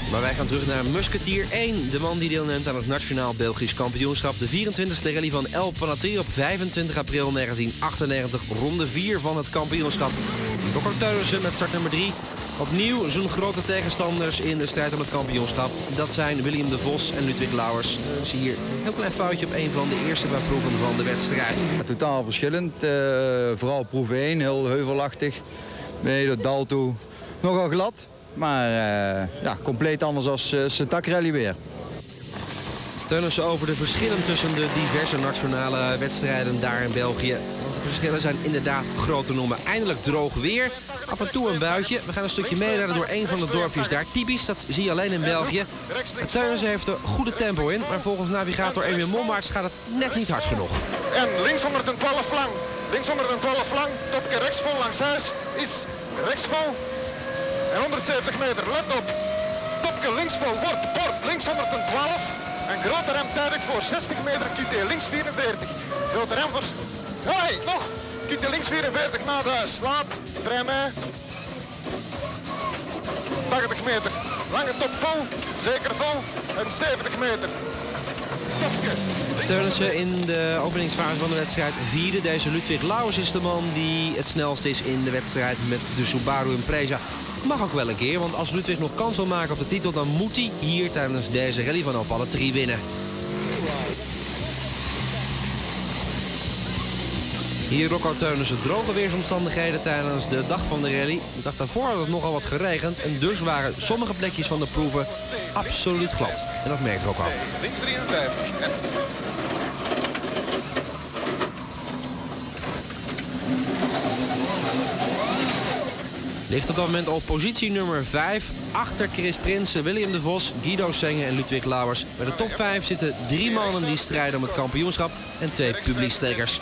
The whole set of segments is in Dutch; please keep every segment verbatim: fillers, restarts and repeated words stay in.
Maar wij gaan terug naar Musketeer één. De man die deelneemt aan het Nationaal Belgisch Kampioenschap. De vierentwintigste rally van El Panaté op vijfentwintig april negentien achtennegentig. Ronde vier van het kampioenschap. Rocco Teunissen met startnummer drie. Opnieuw zijn grote tegenstanders in de strijd om het kampioenschap. Dat zijn William de Vos en Ludwig Lauwers. Uh, zie hier een heel klein foutje op een van de eerste paar proeven van de wedstrijd. Totaal verschillend. Uh, vooral proef één, heel heuvelachtig. Mee door dal toe. Nogal glad. Maar uh, ja, compleet anders als uh, Setak Rally weer. Teunissen over de verschillen tussen de diverse nationale wedstrijden daar in België. Want de verschillen zijn inderdaad groot te noemen. Eindelijk droog weer. Af en toe een buitje. We gaan een stukje meerijden door een van de dorpjes daar. Typisch, dat zie je alleen in België. Teunissen heeft er goede tempo in. Maar volgens navigator Emil Mommaerts gaat het net niet hard genoeg. En links honderdtwaalf lang. Links honderdtwaalf lang. Topke rechtsvol langs huis. Is rechtsvol. En honderdzeventig meter, let op. Topke linksvol, wordt bord links honderdtwaalf. En grote rem tijdig voor zestig meter, Kite links vierenveertig. Grote rem voor... Hey, nog! Kite links vierenveertig na de huis. Laat, vrij mij. tachtig meter. Lange top vol, zeker vol. En zeventig meter. Topke. Teunissen in de openingsfase van de wedstrijd vierde. Deze Ludwig Lauwers is de man die het snelst is in de wedstrijd met de Subaru Impreza. Mag ook wel een keer, want als Ludwig nog kans wil maken op de titel, dan moet hij hier tijdens deze rally van El Panaté winnen. Hier Rocco Teunissen, droge weersomstandigheden tijdens de dag van de rally. De dag daarvoor had het nogal wat geregend en dus waren sommige plekjes van de proeven absoluut glad. En dat merkt Rocco. Links drieënvijftig. Ligt op dat moment op positie nummer vijf. Achter Chris Prinsen, William de Vos, Guido Senge en Ludwig Lauwers. Bij de top vijf zitten drie mannen die strijden om het kampioenschap en twee publiekstrekkers.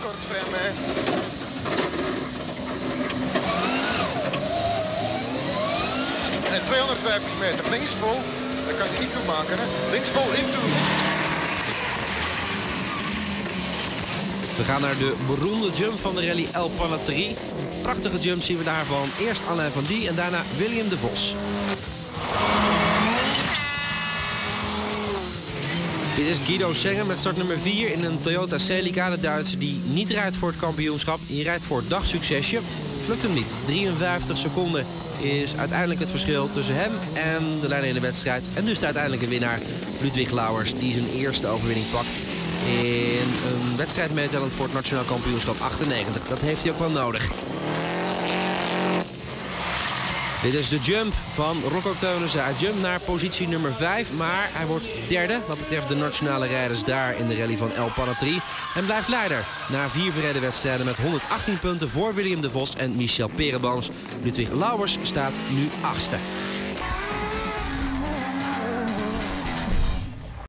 En tweehonderdvijftig meter links vol. Dat kan je niet goed maken, hè? Links vol into. We gaan naar de beroemde jump van de rally El Panaté. Prachtige jump zien we daarvan. Eerst Alain van Die en daarna William de Vos. Dit is Guido Senge met startnummer vier in een Toyota Celica. De Duitser die niet rijdt voor het kampioenschap. Die rijdt voor het dagsuccesje. Lukt hem niet. drieënvijftig seconden is uiteindelijk het verschil tussen hem en de leider in de wedstrijd. En dus de uiteindelijke winnaar Ludwig Lauwers, die zijn eerste overwinning pakt in een wedstrijd meetellend voor het Nationaal Kampioenschap achtennegentig. Dat heeft hij ook wel nodig. Dit is de jump van Rocco Teunissen. Hij jumpt naar positie nummer vijf, maar hij wordt derde wat betreft de nationale rijders daar in de rally van El Panaté. En blijft leider na vier verreden wedstrijden met honderdachttien punten voor William de Vos en Michel Perebooms. Ludwig Lauwers staat nu achtste.